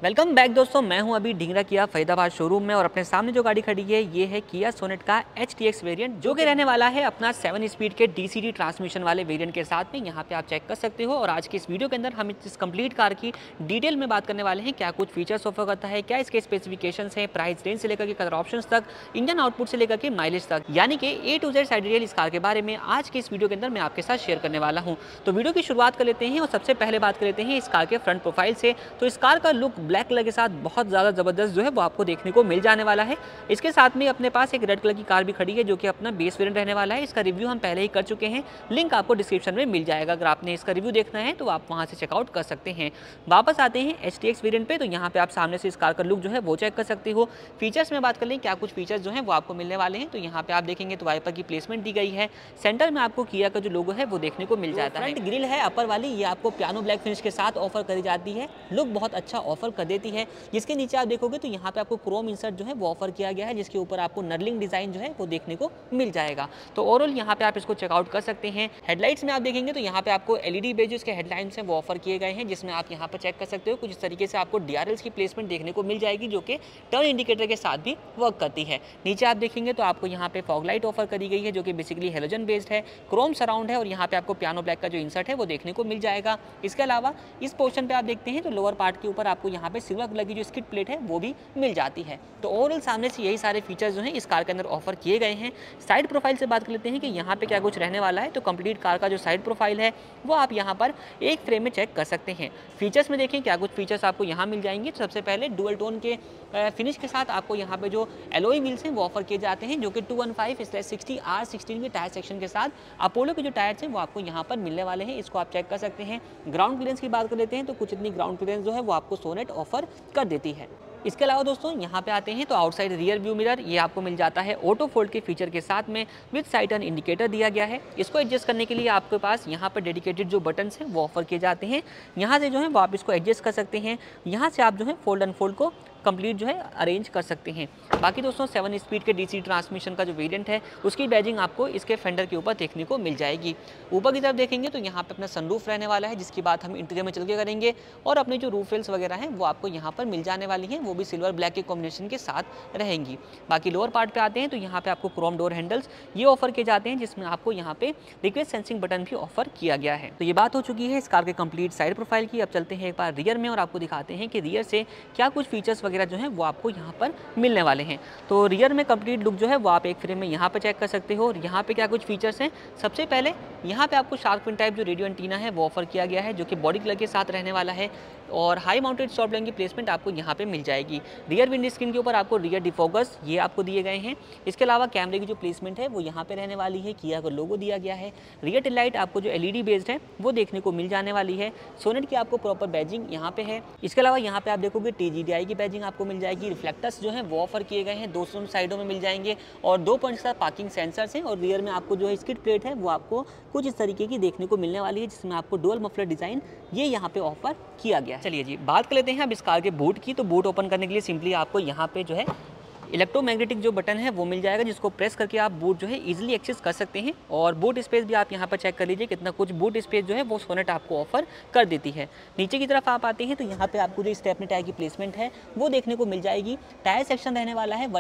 Welcome back दोस्तों, मैं हूं अभी ढींगरा किया फरीदाबाद शोरूम में और अपने सामने जो गाड़ी खड़ी है ये है किया सोनेट का HTX वेरिएंट जो कि रहने वाला है अपना 7 स्पीड के DCT ट्रांसमिशन वाले वेरिएंट के साथ में। यहां पे आप चेक कर सकते हो और आज की इस वीडियो के अंदर हम इस कंप्लीट कार की डिटेल में बात करने वाले हैं। क्या कुछ फीचर्स ऑफर करता है, क्या इसके स्पेसिफिकेशंस हैं, प्राइस रेंज से लेकर के कलर ऑप्शंस तक, इंजन आउटपुट से लेकर के माइलेज तक, यानी कि A to Z सारी डिटेल इस कार के बारे में आज के इस वीडियो के अंदर मैं आपके साथ शेयर करने वाला हूँ। तो वीडियो की शुरुआत कर लेते हैं और सबसे पहले बात कर लेते हैं इस कार के फ्रंट प्रोफाइल से। तो इस कार का लुक ब्लैक कलर के साथ बहुत ज़्यादा ज़बरदस्त जो है वो आपको देखने को मिल जाने वाला है। इसके साथ में अपने पास एक रेड कलर की कार भी खड़ी है जो कि अपना बेस वेरिएंट रहने वाला है। इसका रिव्यू हम पहले ही कर चुके हैं, लिंक आपको डिस्क्रिप्शन में मिल जाएगा। अगर आपने इसका रिव्यू देखना है तो आप वहाँ से चेकआउट कर सकते हैं। वापस आते हैं HTX वेरिएंट पे, तो यहाँ पे आप सामने से इस कार का लुक जो है वो चेक कर सकते हो। फीचर्स में बात कर लें, क्या कुछ फीचर्स जो है वो आपको मिलने वाले हैं। तो यहाँ पे आप देखेंगे तो वाइपर की प्लेसमेंट दी गई है। सेंटर में आपको किया का जो लोगो है वो देखने को मिल जाता है। फ्रंट ग्रिल है अपर वाली, ये आपको पियानो ब्लैक फिनिश के साथ ऑफर करी जाती है। लुक बहुत अच्छा ऑफर कर देती है। जिसके नीचे आप देखोगे तो यहाँ पे आपको क्रोम इंसर्ट जो है वो ऑफर किया गया है, जिसके ऊपर आपको नर्लिंग डिजाइन जो है वो देखने को मिल जाएगा। तो ओवरऑल यहाँ पे आप इसको चेकआउट कर सकते हैं। हेडलाइट्स में आप देखेंगे तो यहाँ पे आपको LED बेस जो इसके हेडलाइट्स हैं वो ऑफर किए गए हैं, जिसमें आप यहाँ पर चेक कर सकते हो। कुछ इस तरीके से आपको DRLs की प्लेसमेंट देखने को मिल जाएगी जो कि टर्न इंडिकेटर के साथ भी वर्क करती है। नीचे आप देखेंगे तो आपको यहाँ पे फॉग लाइट ऑफर करी गई है जो कि बेसिकली हेलोजन बेस्ड है, क्रोम सराउंड है और यहाँ पे आपको पियानो ब्लैक का जो इंसर्ट है वो देखने को मिल जाएगा। इसके अलावा इस पोर्शन पे आप देखते हैं तो लोअर पार्ट के ऊपर आपको यहाँ पे सिल्वर कलर की जो स्किड प्लेट है वो भी मिल जाती है। तो ओवरऑल सामने से यही सारे फीचर्स जो हैं इस कार के अंदर ऑफर किए गए हैं। साइड प्रोफाइल से बात कर लेते हैं कि यहाँ पे क्या कुछ रहने वाला है। तो कंप्लीट कार का जो साइड प्रोफाइल है वो आप यहाँ पर एक फ्रेम में चेक कर सकते हैं। फीचर्स में देखें क्या कुछ फीचर्स आपको यहाँ मिल जाएंगे। तो सबसे पहले डुअल टोन के फिनिश के साथ आपको यहाँ पे जो एलॉय व्हील्स हैं वो ऑफर किए जाते हैं जो कि 215/60 R16 के टायर सेक्शन के साथ अपोलो के जो टायर्स हैं वो आपको यहाँ पर मिलने वाले हैं। इसको आप चेक कर सकते हैं। ग्राउंड क्लियरेंस की बात कर लेते हैं तो कुछ इतनी ग्राउंड क्लियरेंस जो है वो आपको सोनेट ऑफर कर देती है। इसके अलावा दोस्तों यहाँ पे आते हैं तो आउटसाइड रियर व्यू मिरर ये आपको मिल जाता है ऑटो फोल्ड के फीचर के साथ में विद साइड टर्न इंडिकेटर दिया गया है। इसको एडजस्ट करने के लिए आपके पास यहाँ पर डेडिकेटेड जो बटन्स हैं वो ऑफर किए जाते हैं। यहाँ से जो है वो आप इसको एडजस्ट कर सकते हैं। यहाँ से आप जो है फोल्ड अनफोल्ड को कंप्लीट जो है अरेंज कर सकते हैं। बाकी दोस्तों 7 स्पीड के DC ट्रांसमिशन का जो वेरिएंट है उसकी बैजिंग आपको इसके फेंडर के ऊपर देखने को मिल जाएगी। ऊपर की तरफ देखेंगे तो यहाँ पे अपना सनरूफ रहने वाला है, जिसकी बात हम इंटीरियर में चल के करेंगे। और अपनी जो रूफ रेल्स वगैरह हैं वो आपको यहाँ पर मिल जाने वाली हैं, वो भी सिल्वर ब्लैक के कॉम्बिनेशन के साथ रहेंगी। बाकी लोअर पार्ट पे आते हैं तो यहाँ पे आपको क्रोम डोर हैंडल्स ये ऑफर किए जाते हैं, जिसमें आपको यहाँ पे रिक्वेस्ट सेंसिंग बटन भी ऑफर किया गया है। तो ये बात हो चुकी है इस कार के कंप्लीट साइड प्रोफाइल की। अब चलते हैं एक बार रियर में और आपको दिखाते हैं कि रियर से क्या कुछ फीचर्स वगैरह जो है वो आपको यहाँ पर मिलने वाले हैं। तो रियर में कंप्लीट लुक जो है वो आप एक फ्रेम में यहाँ पर चेक कर सकते हो। और यहाँ पे क्या कुछ फीचर्स हैं, सबसे पहले यहाँ पे आपको शार्क फिन टाइप जो रेडियो एंटीना है वो ऑफर किया गया है जो कि बॉडी कलर के साथ रहने वाला है। और हाई माउंटेड स्टॉप लैम्प की प्लेसमेंट आपको यहाँ पे मिल जाएगी। रियर विंड स्क्रीन के ऊपर आपको रियर डिफोकस ये आपको दिए गए हैं। इसके अलावा कैमरे की जो प्लेसमेंट है वो यहाँ पे रहने वाली है, किया का लोगो दिया गया है। रियर टेल लाइट आपको जो LED बेस्ड है वो देखने को मिल जाने वाली है। सोनेट की आपको प्रॉपर बैजिंग यहाँ पे है। इसके अलावा यहाँ पे आप देखोगे TGDI की बैजिंग आपको मिल जाएगी। रिफ्लेक्टर्स जो है वो ऑफर किए गए हैं, दोनों साइडों में मिल जाएंगे। और 2 पॉइंट्स का पार्किंग सेंसर्स हैं। और रियर में आपको जो है स्किड प्लेट है वो आपको कुछ इस तरीके की देखने को मिलने वाली है, जिसमें आपको डुअल मफलर डिजाइन ये यहाँ पे ऑफर किया गया है। चलिए जी बात कर लेते हैं अब इस कार के बूट की। तो बूट ओपन करने के लिए सिंपली आपको यहाँ पे जो है इलेक्ट्रोमैग्नेटिक जो बटन है वो मिल जाएगा, जिसको प्रेस करके आप बूट जो है इजीली एक्सेस कर सकते हैं। और बूट स्पेस भी आप यहाँ पर चेक कर लीजिए कितना कुछ बूट स्पेस जो है वो सोनेट आपको ऑफर कर देती है। नीचे की तरफ आप आते हैं तो यहाँ पे आपको जो स्टेपनी टायर की प्लेसमेंट है वो देखने को मिल जाएगी। टायर सेक्शन रहने वाला है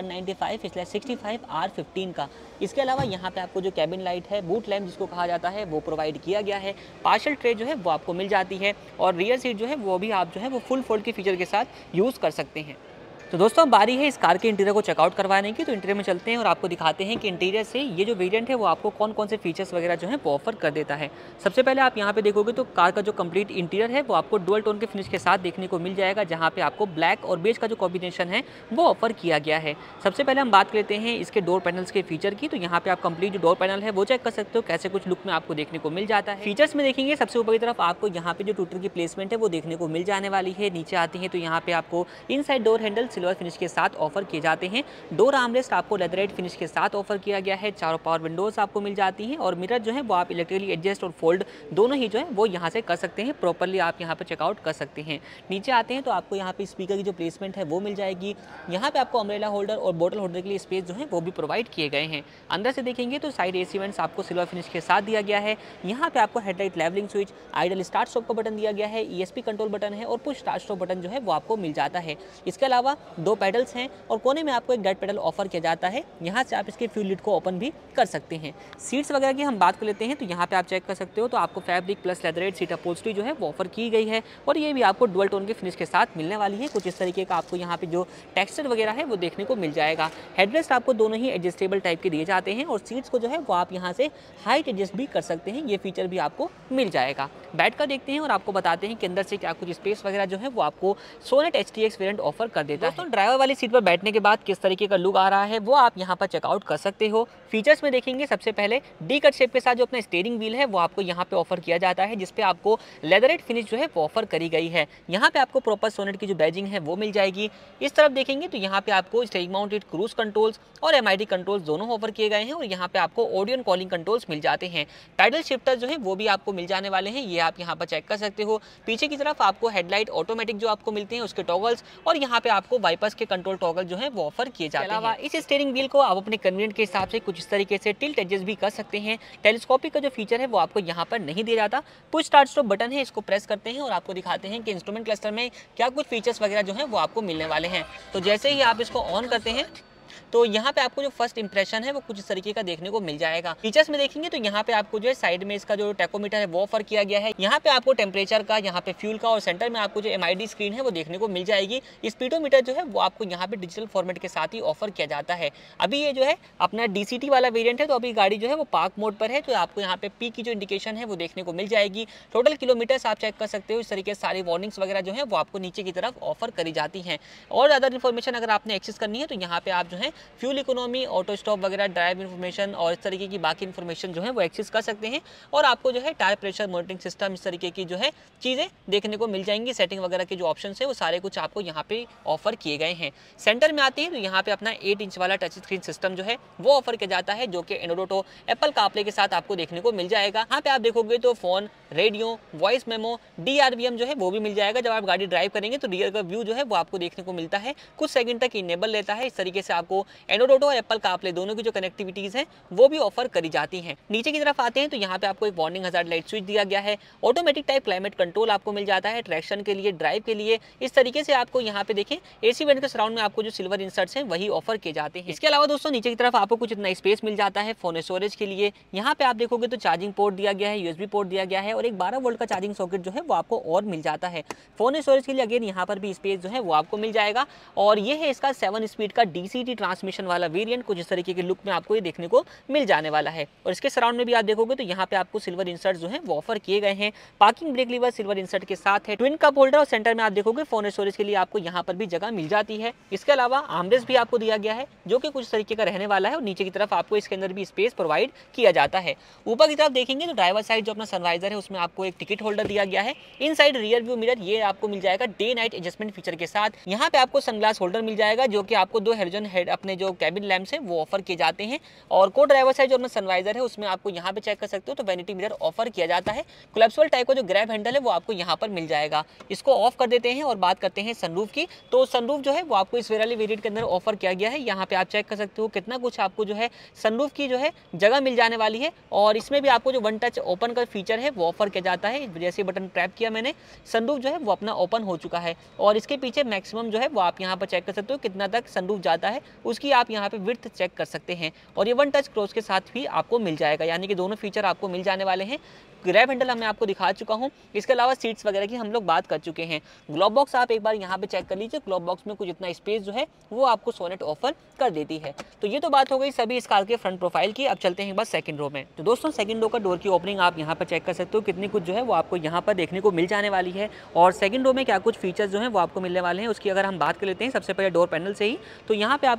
195/65 R15 का। इसके अलावा यहाँ पे आपको जो कैबिन लाइट है, बूट लैम्प जिसको कहा जाता है, वो प्रोवाइड किया गया है। पार्शल ट्रे जो है वो आपको मिल जाती है। और रियर सीट जो है वो भी आप जो है वो फुल फोल्ड के फीचर के साथ यूज़ कर सकते हैं। तो दोस्तों बारी है इस कार के इंटीरियर को चेकआउट करवाने की। तो इंटीरियर में चलते हैं और आपको दिखाते हैं कि इंटीरियर से ये जो वेरिएंट है वो आपको कौन कौन से फीचर्स वगैरह जो है वो ऑफर कर देता है। सबसे पहले आप यहाँ पे देखोगे तो कार का जो कंप्लीट इंटीरियर है वो आपको डुअल टोन के फिनिश के साथ देखने को मिल जाएगा, जहाँ पे आपको ब्लैक और बेज का जो कॉम्बिनेशन है वो ऑफर किया गया है। सबसे पहले हम बात करते हैं इसके डोर पैनल्स के फीचर की। तो यहाँ पे आप कंप्लीट जो डोर पैनल है वो चेक कर सकते हो कैसे कुछ लुक में आपको देखने को मिल जाता है। फीचर्स में देखेंगे सबसे ऊपर की तरफ आपको यहाँ पे जो टूटर की प्लेसमेंट है वो देखने को मिल जाने वाली है। नीचे आती है तो यहाँ पे आपको inside door handle silver finish के साथ ऑफर किए जाते हैं। डोर आर्मरेस्ट आपको लेदरेट फिनिश के साथ ऑफर किया गया है। चारों पावर विंडोज आपको मिल जाती हैं और मिरर जो है वो आप इलेक्ट्रिकली एडजस्ट और फोल्ड दोनों ही जो है वो यहाँ से कर सकते हैं। प्रॉपरली आप यहाँ पे चेकआउट कर सकते हैं। नीचे आते हैं तो आपको यहाँ पे स्पीकर की जो प्लेसमेंट है वो मिल जाएगी। यहाँ पे आपको अम्ब्रेला होल्डर और बोतल होल्डर के लिए स्पेस जो है वो भी प्रोवाइड किए गए हैं। अंदर से देखेंगे तो साइड एसी वेंट्स आपको सिल्वर फिनिश के साथ दिया गया है। यहाँ पे आपको headlight levelling switch, idle start stop का बटन दिया गया है, ESP कंट्रोल बटन है और पुश स्टार्ट स्टॉप बटन जो है वो आपको मिल जाता है। इसके अलावा 2 पेडल्स हैं और कोने में आपको एक डेड पेडल ऑफर किया जाता है। यहाँ से आप इसके फ्यूल लिड को ओपन भी कर सकते हैं। सीट्स वगैरह की हम बात कर लेते हैं तो यहाँ पे आप चेक कर सकते हो तो आपको fabric plus leatherette seat upholstery जो है वो ऑफर की गई है और ये भी आपको डुअल टोन के फिनिश के साथ मिलने वाली है। कुछ इस तरीके का आपको यहाँ पे जो टेक्सचर वगैरह है वो देखने को मिल जाएगा। हेडरेस्ट आपको दोनों ही एडजस्टेबल टाइप के दिए जाते हैं और सीट्स को जो है वो आप यहाँ से हाइट एडजस्ट भी कर सकते हैं। ये फीचर भी आपको मिल जाएगा। बैठ कर देखते हैं और आपको बताते हैं कि अंदर से क्या कुछ स्पेस वगैरह जो है वो आपको सोनेट HTX वेरिएंट ऑफर कर देता है। ड्राइवर वाली सीट पर बैठने के बाद किस तरीके का लुक आ रहा है वो आप यहाँ पर चेकआउट कर सकते हो। फीचर्स में देखेंगे सबसे पहले डी कट शेप के साथ जो अपना स्टीयरिंग व्हील है वो आपको यहाँ पे ऑफर किया जाता है, जिसपे आपको लेदरेट फिनिश जो है वो ऑफर करी गई है। यहाँ पे आपको प्रॉपर सोनेट की जो बैजिंग है वो मिल जाएगी। इस तरफ देखेंगे तो यहाँ पे आपको स्टेरिंग माउंटेड क्रूज कंट्रोल्स और MID कंट्रोल्स दोनों ऑफर किए गए हैं और यहाँ पे आपको ऑडियो एंड कॉलिंग कंट्रोल्स मिल जाते हैं। पैडल शिफ्टर जो है वो भी आपको मिल जाने वाले हैं, ये आप यहाँ पर चेक कर सकते हो। पीछे की तरफ आपको हेडलाइट ऑटोमेटिक जो आपको मिलते हैं उसके टॉगल्स और यहाँ पे आपको वाइपर्स के कंट्रोल टॉगल जो है वो ऑफर किए जाते हैं। इस स्टीयरिंग व्हील को आप अपने कन्वीनियंट के हिसाब से कुछ इस तरीके से टिल्ट एडजस्ट भी कर सकते हैं। टेलीस्कोपिक का जो फीचर है वो आपको यहाँ पर नहीं दिया जाता। पुश स्टार्ट स्टॉप बटन है, इसको प्रेस करते हैं और आपको दिखाते हैं कि इंस्ट्रूमेंट क्लस्टर में क्या कुछ फीचर्स वगैरह जो है वो आपको मिलने वाले हैं। तो जैसे ही आप इसको ऑन करते हैं तो यहाँ पे आपको जो फर्स्ट इंप्रेशन है वो कुछ इस तरीके का देखने को मिल जाएगा। फीचर्स में देखेंगे तो यहाँ पे आपको जो है साइड में इसका जो टैकोमीटर है वो ऑफर किया गया है। यहाँ पे आपको टेम्परेचर का, यहाँ पे फ्यूल का और सेंटर में आपको जो MID स्क्रीन है वो देखने को मिल जाएगी। स्पीडोमीटर जो है वो आपको यहाँ पे डिजिटल फॉर्मेट के साथ ही ऑफर किया जाता है। अभी ये जो है अपना DCT वाला वेरियंट है तो अभी गाड़ी जो है वो पार्क मोड पर है, तो आपको यहाँ पे पी की जो इंडिकेशन है वो देखने को मिल जाएगी। टोटल किलोमीटर्स आप चेक कर सकते हो। इस तरीके से सारी वार्निंग्स वगैरह जो है वो आपको नीचे की तरफ ऑफर करी जाती हैं। और अदर इन्फॉर्मेशन अगर आपने एक्सेस करनी है तो यहाँ पे आप जो है फ्यूल इकोनॉमी, ऑटो स्टॉप वगैरह, ड्राइव इन्फॉर्मेशन और इस तरीके की बाकी इन्फॉर्मेशन जो है वो एक्सेस कर सकते हैं। और आपको जो है टायर प्रेशर मॉनिटरिंग सिस्टम, इस तरीके की जो है चीज़ें देखने को मिल जाएंगी। सेटिंग वगैरह के जो ऑप्शन है वो सारे कुछ आपको यहाँ पे ऑफर किए गए हैं। सेंटर में आते हैं तो यहाँ पे अपना 8 इंच वाला टच स्क्रीन सिस्टम जो है वो ऑफर किया जाता है, जो कि एंड्रॉइड ऑटो, एप्पल कारप्ले के साथ आपको देखने को मिल जाएगा। यहाँ पे आप देखोगे तो phone, radio, voice memo, DRVM जो है वो भी मिल जाएगा। जब आप गाड़ी ड्राइव करेंगे तो रियर का व्यू जो है वो आपको देखने को मिलता है, कुछ सेकंड तक इनेबल लेता है। इस तरीके से आपको एंड्रॉइड ऑटो और एप्पल कारप्ले दोनों की जो कनेक्टिविटीज है वो भी ऑफर करी जाती हैं। नीचे की तरफ आते हैं तो यहाँ पे आपको एक वार्निंग हजार्ड लाइट स्विच दिया गया है। ऑटोमेटिक टाइप क्लाइमेट कंट्रोल आपको मिल जाता है, ट्रैक्शन के लिए, ड्राइव के लिए। इस तरीके से आपको यहाँ पे देखें AC वेंट के सराउंड में आपको जो सिल्वर इंसर्ट्स हैं वही ऑफर किए जाते हैं। इसके अलावा दोस्तों नीचे की तरफ आपको कुछ इतना स्पेस मिल जाता है फोन स्टोरेज के लिए। यहाँ पे आप देखोगे तो चार्जिंग पोर्ट दिया गया है, USB पोर्ट दिया गया है और एक 12 वोल्ट का चार्जिंग सॉकेट जो है वो आपको और मिल जाता है। फोन स्टोरेज के लिए अगेन यहाँ पर भी स्पेस जो है वो आपको मिल जाएगा। और ये है इसका 7 स्पीड का DCT ट्रांसमिशन वाला वेरिएंट। कुछ इस तरीके के लुक में आपको ये देखने को मिल जाने वाला है। और इसके सराउंड में भी आप देखोगे तो यहाँ पे आपको सिल्वर इंसर्ट जो है वो ऑफर किए गए हैं। Parking brake lever silver insert के साथ है। ट्विन कप होल्डर और सेंटर में आप देखोगे फोन स्टोरेज के लिए आपको यहाँ पर भी जगह मिल जाती है। इसके अलावा आर्मरेस्ट भी आपको दिया गया है जो कि कुछ तरीके का रहने वाला है और नीचे की तरफ आपको इसके अंदर भी स्पेस प्रोवाइड किया जाता है। ऊपर की तरफ देखेंगे तो ड्राइवर साइड जो अपना सनवाइजर है उसमें आपको एक टिकट होल्डर दिया गया है। Inside rear view mirror ये आपको मिल जाएगा डे नाइट एडजस्टमेंट फीचर के साथ। यहाँ पे आपको सनग्लास होल्डर मिल जाएगा जो कि आपको 2 हेलोजन हेड अपने जो कैबिन लैंप्स है वो ऑफर किए जाते हैं। और को ड्राइवर साइड जो अपना सनवाइजर है उसमें आपको यहाँ पे चेक कर सकते हो तो वैनिटी मिरर ऑफर किया जाता है। कोलैप्सिबल टाइप का जो ग्रैब हैंडल है वो आपको यहाँ पर मिल जाएगा। इसको ऑफ कर देते हैं और बात करते हैं सनरूफ की। तो सनरूफ जो है वो आपको इस वाले वेरिएंट के अंदर ऑफर किया गया है। यहाँ पे आप चेक कर सकते हो कितना कुछ आपको जो है सनरूफ की जो है जगह मिल जाने वाली है। और इसमें भी आपको जो वन टच ओपन का फीचर है वो ऑफर किया जाता है। जैसे बटन ट्रैप किया मैंने, सनरूफ जो है वो अपना ओपन हो चुका है। और इसके पीछे मैक्सिमम जो है वो आप यहाँ पर चेक कर सकते हो कितना तक सनरूफ जाता है, उसकी आप यहाँ पे विड्थ चेक कर सकते हैं। और ये वन टच क्लोज के साथ भी आपको मिल जाएगा, यानी कि दोनों फीचर आपको मिल जाने वाले हैं। ग्रैब हैंडल मैं आपको दिखा चुका हूं। इसके अलावा सीट्स वगैरह की हम लोग बात कर चुके हैं। ग्लोब बॉक्स आप एक बार यहाँ पे चेक कर लीजिए। ग्लोब बॉक्स में कुछ इतना स्पेस जो है वो आपको सोनेट ऑफर कर देती है। तो ये तो बात हो गई सभी इस कार के फ्रंट प्रोफाइल की। अब चलते हैं बस सेकंड रो में। तो दोस्तों सेकंड रो का डोर की ओपनिंग आप यहाँ पर चेक कर सकते हो कितनी कुछ जो है वो आपको यहाँ पर देखने को मिल जाने वाली है। और सेकंड रो में क्या कुछ फीचर्स जो है वो आपको मिलने वाले हैं उसकी अगर हम बात कर लेते हैं सबसे पहले डोर पैनल से ही। तो यहाँ पे आपको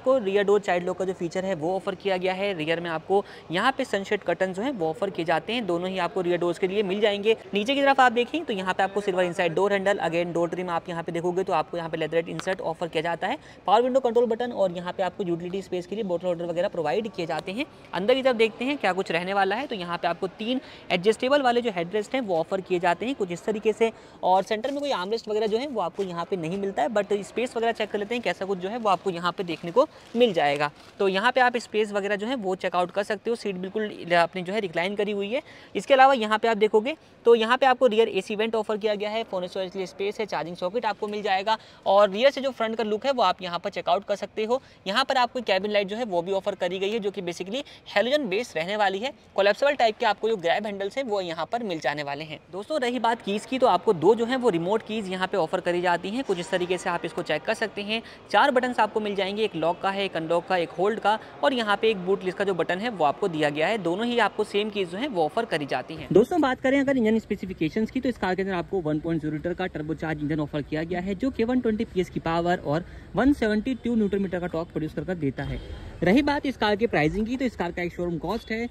आपको रियर डोर चाइल्ड लॉक का जो फीचर है वो ऑफर किया गया है। रियर में आपको यहाँ पे सनशेड कर्टन जो है वो ऑफर किए जाते हैं, दोनों ही आपको रियर डोर्स के लिए मिल जाएंगे। नीचे की तरफ आप देखें तो यहाँ पे आपको silver inside door handle, again door trim आप यहाँ पे देखोगे तो आपको यहाँ पे लेदरेट इंसर्ट ऑफर किया जाता है, पावर विंडो कंट्रोल बटन और यहाँ पे आपको यूटिलिटी स्पेस के लिए बोतल होल्डर वगैरह प्रोवाइड किए जाते हैं। अंदर की तरफ देखते हैं क्या कुछ रहने वाला है, तो यहाँ पे आपको 3 एडजस्टेबल वाले जो हेडरेस्ट हैं वो ऑफर किए जाते हैं कुछ इस तरीके से, और सेंटर में कोई आर्मरेस्ट वगैरह जो है वो आपको यहाँ पे नहीं मिलता है, बट स्पेस वगैरह चेक कर लेते हैं कैसा कुछ जो है वो आपको यहाँ पे देखने को मिल जाएगा। तो यहाँ पे आप स्पेस वगैरह जो है वो चेकआउट कर सकते हो, सीट बिल्कुल अपनी जो है रिक्लाइन करी हुई है। इसके अलावा यहाँ पे आप देखोगे तो यहाँ पे आपको रियर एसी वेंट ऑफर किया गया है, फोन स्टोरेज के लिए स्पेस है, चार्जिंग सॉकेट आपको मिल जाएगा, और रियर से जो फ्रंट का लुक है वो आप यहाँ पर चेकआउट कर सकते हो। यहाँ पर आपको कैबिन लाइट जो है वो भी ऑफर करी गई है, जो कि बेसिकली हेलोजन बेस रहने वाली है। कोलैप्सिबल टाइप के आपको जो ग्रैब हैंडल्स हैं वो यहाँ पर मिल जाने वाले हैं। दोस्तों रही बात कीज़ की, तो आपको 2 जो है वो रिमोट कीज़ यहाँ पे ऑफर करी जाती हैं, कुछ इस तरीके से आप इसको चेक कर सकते हैं। 4 बटन्स आपको मिल जाएंगे, एक लॉक का है, एक अनलॉक का, एक होल्ड का, और यहाँ पे एक बूट लिस्ट का जो बटन है वो आपको दिया गया है। दोनों ही आपको सेम कीज़ जो है वो ऑफर करी जाती हैं। दोस्तों बात करें अगर इंजन स्पेसिफिकेशंस की, तो इस कार के अंदर आपको 1.0 लीटर का टर्बोचार्ज इंजन ऑफर किया गया है, जो कि 120 PS की पावर और 172 न्यूटन मीटर का टॉर्क प्रोड्यूस कर देता है। रही बात इस कार की प्राइसिंग की, तो इस कार का एक शोरूम कॉस्ट है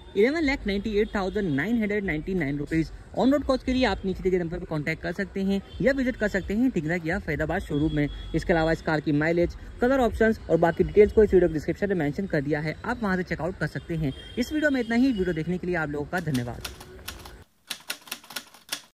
11,98,999 रुपीज़। ऑन रोड कॉस्ट के लिए आप नीचे दिए गए नंबर पर कांटेक्ट कर सकते हैं या विजिट कर सकते हैं ढिंगरा किया फैदाबाद शोरूम में। इसके अलावा इस कार की माइलेज, कलर ऑप्शंस और बाकी डिटेल्स को इस वीडियो के डिस्क्रिप्शन में मेंशन कर दिया है, आप वहां से चेकआउट कर सकते हैं। इस वीडियो में इतना ही। वीडियो देखने के लिए आप लोगों का धन्यवाद।